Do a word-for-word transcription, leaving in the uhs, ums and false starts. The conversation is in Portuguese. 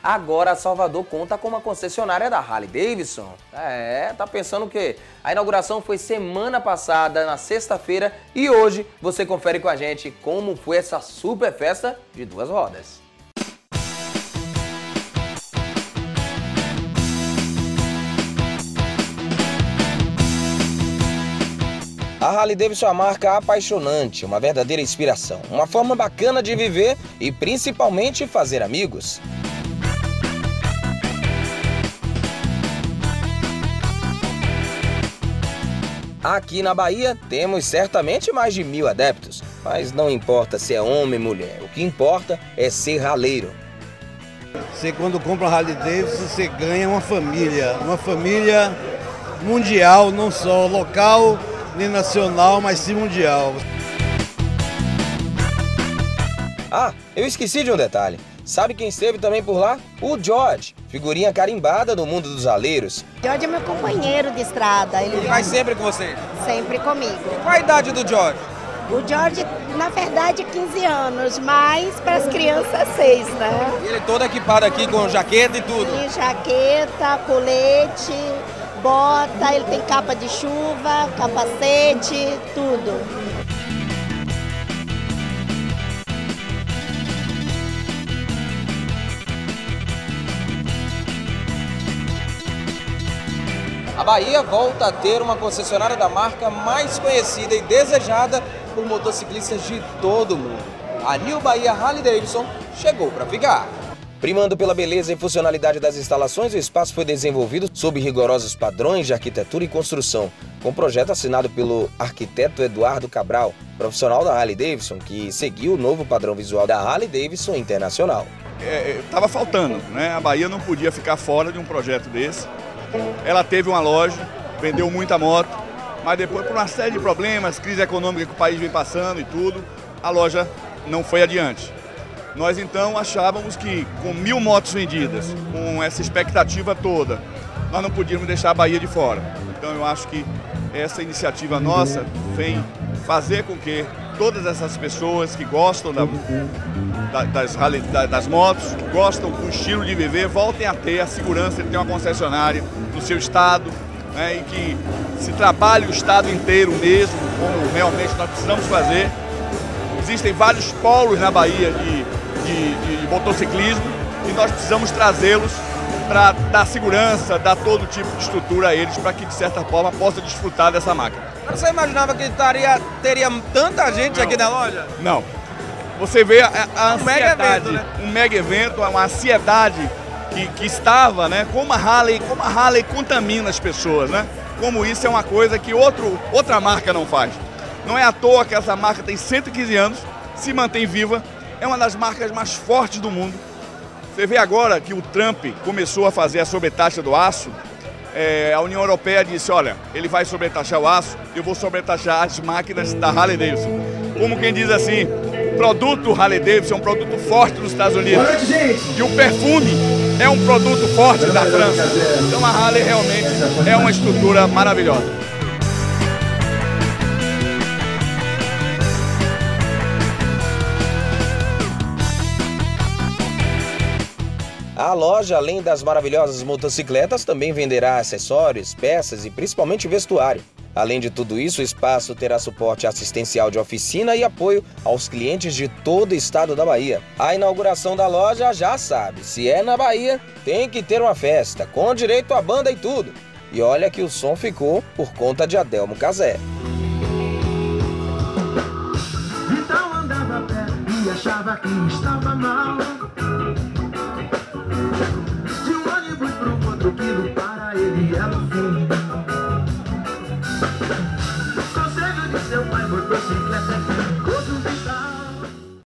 Agora Salvador conta com uma concessionária da Harley-Davidson. É, tá pensando o quê? A inauguração foi semana passada, na sexta-feira, e hoje você confere com a gente como foi essa super festa de duas rodas. A Harley-Davidson é uma marca apaixonante, uma verdadeira inspiração, uma forma bacana de viver e principalmente fazer amigos. Aqui na Bahia temos certamente mais de mil adeptos, mas não importa se é homem ou mulher, o que importa é ser raleiro. Você quando compra uma Harley-Davidson, você ganha uma família, uma família mundial, não só local, nem nacional, mas sim mundial. Ah, eu esqueci de um detalhe. Sabe quem esteve também por lá? O George, figurinha carimbada do mundo dos raleiros. George é meu companheiro de estrada. Ele, Ele vai sempre com você? Sempre comigo. Qual a idade do George? O George, na verdade, quinze anos, mas para as crianças, seis, né? Ele todo equipado aqui com jaqueta e tudo? Tem jaqueta, colete, bota, ele tem capa de chuva, capacete, tudo. A Bahia volta a ter uma concessionária da marca mais conhecida e desejada por motociclistas de todo o mundo. A New Bahia Harley-Davidson chegou para ficar. Primando pela beleza e funcionalidade das instalações, o espaço foi desenvolvido sob rigorosos padrões de arquitetura e construção, com um projeto assinado pelo arquiteto Eduardo Cabral, profissional da Harley-Davidson, que seguiu o novo padrão visual da Harley-Davidson Internacional. Estava é, faltando, né? A Bahia não podia ficar fora de um projeto desse. Ela teve uma loja, vendeu muita moto, mas depois, por uma série de problemas, crise econômica que o país vem passando e tudo, a loja não foi adiante. Nós então achávamos que com mil motos vendidas, com essa expectativa toda, nós não podíamos deixar a Bahia de fora. Então eu acho que essa iniciativa nossa vem fazer com que todas essas pessoas que gostam da, da, das, da, das motos, que gostam do estilo de viver, voltem a ter a segurança de ter uma concessionária no seu estado, né, e que se trabalhe o estado inteiro mesmo, como realmente nós precisamos fazer. Existem vários polos na Bahia de, de, de motociclismo e nós precisamos trazê-los para dar segurança, dar todo tipo de estrutura a eles, para que de certa forma possa desfrutar dessa máquina. Você imaginava que estaria, teria tanta gente Não. aqui na loja? Não. Você vê a, a um mega evento, né? um mega evento, uma ansiedade que, que estava, né? Como a Harley, como a Harley contamina as pessoas, né? Como isso é uma coisa que outro, outra marca não faz. Não é à toa que essa marca tem cento e quinze anos, se mantém viva, é uma das marcas mais fortes do mundo. Você vê agora que o Trump começou a fazer a sobretaxa do aço, é, a União Europeia disse, olha, ele vai sobretaxar o aço, eu vou sobretaxar as máquinas da Harley-Davidson. Como quem diz assim, o produto Harley-Davidson é um produto forte nos Estados Unidos. E o perfume é um produto forte da França. Então a Harley realmente é uma estrutura maravilhosa. A loja, além das maravilhosas motocicletas, também venderá acessórios, peças e principalmente vestuário. Além de tudo isso, o espaço terá suporte assistencial de oficina e apoio aos clientes de todo o estado da Bahia. A inauguração da loja já sabe, se é na Bahia, tem que ter uma festa, com direito à banda e tudo. E olha que o som ficou por conta de Adelmo Cazé. Então andava a pé e achava que estava mal. De um ônibus para o outro que lutava.